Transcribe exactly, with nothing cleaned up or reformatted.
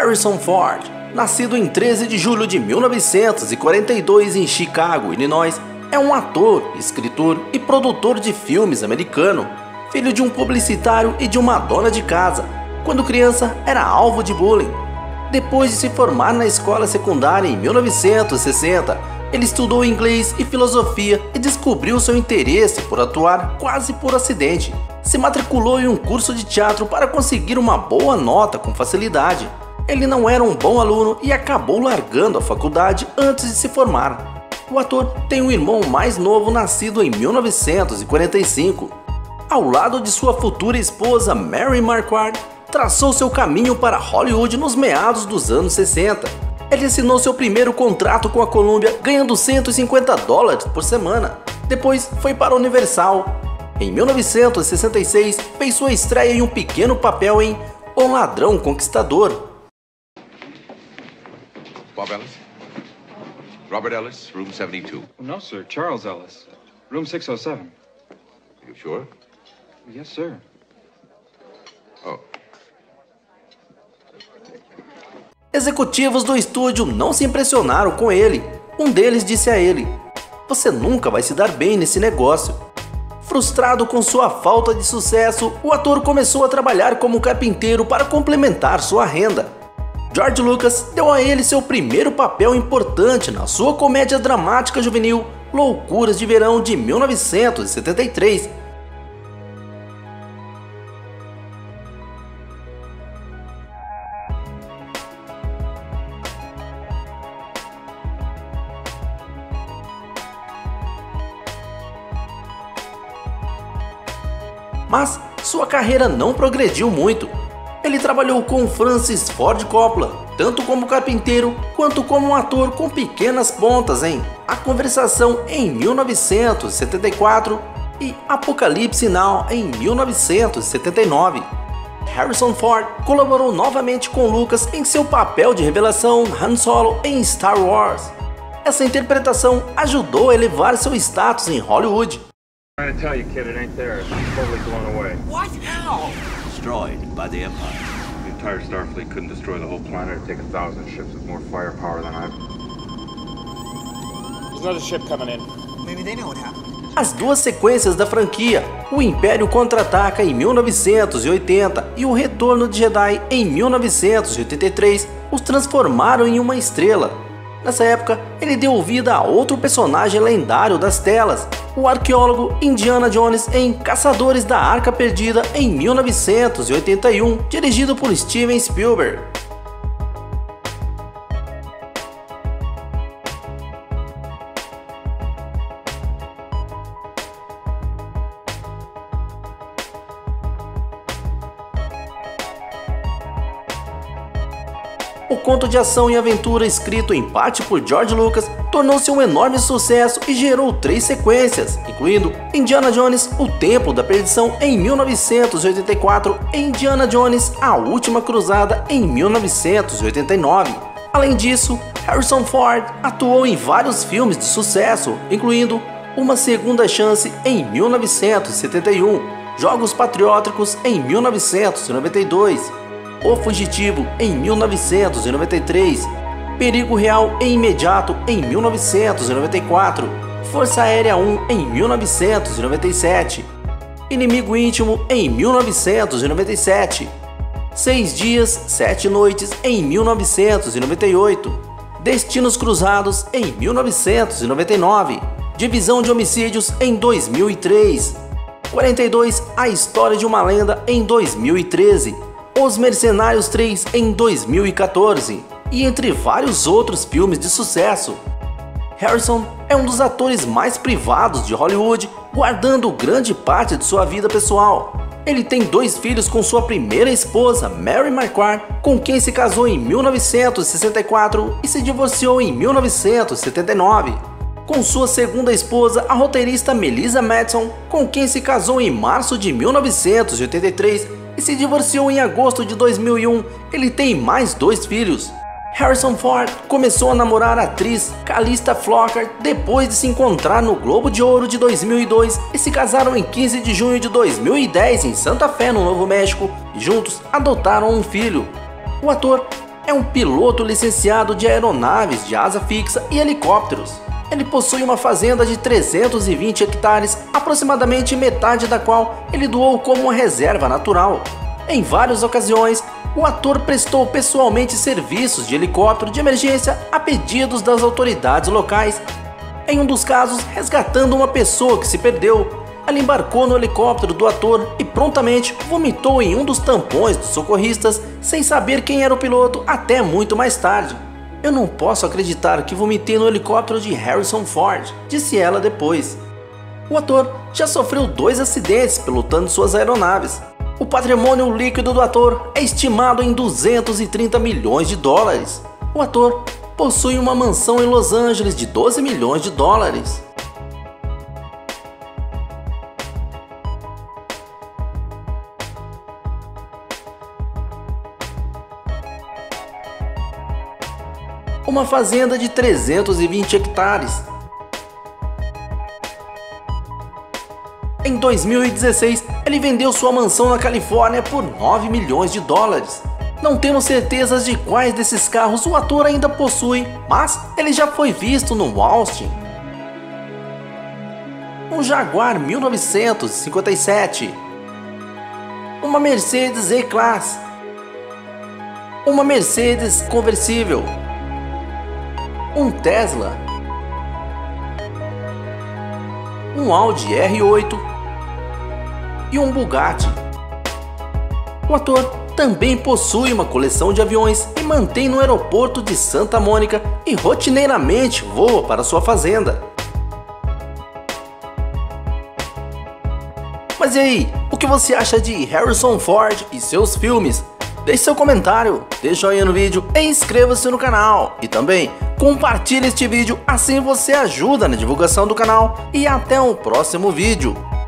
Harrison Ford, nascido em treze de julho de mil novecentos e quarenta e dois em Chicago, Illinois, é um ator, escritor e produtor de filmes americano, filho de um publicitário e de uma dona de casa. Quando criança, era alvo de bullying. Depois de se formar na escola secundária em mil novecentos e sessenta, ele estudou inglês e filosofia e descobriu seu interesse por atuar quase por acidente. Se matriculou em um curso de teatro para conseguir uma boa nota com facilidade. Ele não era um bom aluno e acabou largando a faculdade antes de se formar. O ator tem um irmão mais novo nascido em mil novecentos e quarenta e cinco. Ao lado de sua futura esposa Mary Marquardt, traçou seu caminho para Hollywood nos meados dos anos sessenta. Ele assinou seu primeiro contrato com a Columbia ganhando cento e cinquenta dólares por semana. Depois foi para a Universal. Em mil novecentos e sessenta e seis, fez sua estreia em um pequeno papel em O Ladrão Conquistador. Bob Ellis? Robert Ellis, room seventy-two. No, sir. Charles Ellis, room six oh seven. You sure? Yes, sir. Oh. Executivos do estúdio não se impressionaram com ele. Um deles disse a ele: "Você nunca vai se dar bem nesse negócio." Frustrado com sua falta de sucesso, o ator começou a trabalhar como carpinteiro para complementar sua renda. George Lucas deu a ele seu primeiro papel importante na sua comédia dramática juvenil Loucuras de Verão de mil novecentos e setenta e três. Mas sua carreira não progrediu muito. Ele trabalhou com Francis Ford Coppola, tanto como carpinteiro quanto como um ator com pequenas pontas em A Conversação em mil novecentos e setenta e quatro e Apocalipse Now em mil novecentos e setenta e nove. Harrison Ford colaborou novamente com Lucas em seu papel de revelação Han Solo em Star Wars. Essa interpretação ajudou a elevar seu status em Hollywood. I'm trying to tell you, kid, it ain't there. I'm totally blown away. What? How? Destroyed by the Empire. The entire Starfleet couldn't destroy the whole planet. It'd take a thousand ships with more firepower than I've. There's another ship coming in. Maybe they know what happened. As duas sequências da franquia, O Império Contra-Ataca em mil novecentos e oitenta e O Retorno de Jedi em mil novecentos e oitenta e três, os transformaram em uma estrela. Nessa época, ele deu vida a outro personagem lendário das telas, o arqueólogo Indiana Jones em Caçadores da Arca Perdida em mil novecentos e oitenta e um, dirigido por Steven Spielberg. O conto de ação e aventura escrito em parte por George Lucas tornou-se um enorme sucesso e gerou três sequências, incluindo Indiana Jones, O Templo da Perdição em mil novecentos e oitenta e quatro e Indiana Jones, A Última Cruzada em mil novecentos e oitenta e nove. Além disso, Harrison Ford atuou em vários filmes de sucesso, incluindo Uma Segunda Chance em mil novecentos e setenta e um, Jogos Patrióticos em mil novecentos e noventa e dois, O Fugitivo em mil novecentos e noventa e três, Perigo Real e Imediato em mil novecentos e noventa e quatro, Força Aérea um em mil novecentos e noventa e sete, Inimigo Íntimo em mil novecentos e noventa e sete, Seis Dias, Sete Noites em mil novecentos e noventa e oito, Destinos Cruzados em mil novecentos e noventa e nove, Divisão de Homicídios em dois mil e três, quarenta e dois A História de uma Lenda em dois mil e treze, Os Mercenários três em dois mil e quatorze, e entre vários outros filmes de sucesso. Harrison é um dos atores mais privados de Hollywood, guardando grande parte de sua vida pessoal. Ele tem dois filhos com sua primeira esposa, Mary Marquardt, com quem se casou em mil novecentos e sessenta e quatro e se divorciou em mil novecentos e setenta e nove. Com sua segunda esposa, a roteirista Melissa Madison, com quem se casou em março de mil novecentos e oitenta e três e se divorciou em agosto de dois mil e um, ele tem mais dois filhos. Harrison Ford começou a namorar a atriz Calista Flockhart depois de se encontrar no Globo de Ouro de dois mil e dois e se casaram em quinze de junho de dois mil e dez em Santa Fé, no Novo México, e juntos adotaram um filho. O ator é um piloto licenciado de aeronaves de asa fixa e helicópteros. Ele possui uma fazenda de trezentos e vinte hectares, aproximadamente metade da qual ele doou como uma reserva natural. Em várias ocasiões, o ator prestou pessoalmente serviços de helicóptero de emergência a pedidos das autoridades locais. Em um dos casos, resgatando uma pessoa que se perdeu, ele embarcou no helicóptero do ator e prontamente vomitou em um dos tampões dos socorristas, sem saber quem era o piloto até muito mais tarde. "Eu não posso acreditar que vomitei no helicóptero de Harrison Ford", disse ela depois. O ator já sofreu dois acidentes pilotando suas aeronaves. O patrimônio líquido do ator é estimado em duzentos e trinta milhões de dólares. O ator possui uma mansão em Los Angeles de doze milhões de dólares. Uma fazenda de trezentos e vinte hectares. Em dois mil e dezesseis, ele vendeu sua mansão na Califórnia por nove milhões de dólares. Não temos certezas de quais desses carros o ator ainda possui, mas ele já foi visto no Austin. Um Jaguar mil novecentos e cinquenta e sete. Uma Mercedes E-Class. Uma Mercedes conversível. Um Tesla. Um Audi R oito e um Bugatti. O ator também possui uma coleção de aviões e mantém no aeroporto de Santa Mônica e rotineiramente voa para sua fazenda. Mas e aí, o que você acha de Harrison Ford e seus filmes? Deixe seu comentário, dê joinha no vídeo e inscreva-se no canal. E também compartilhe este vídeo, assim você ajuda na divulgação do canal. E até o próximo vídeo.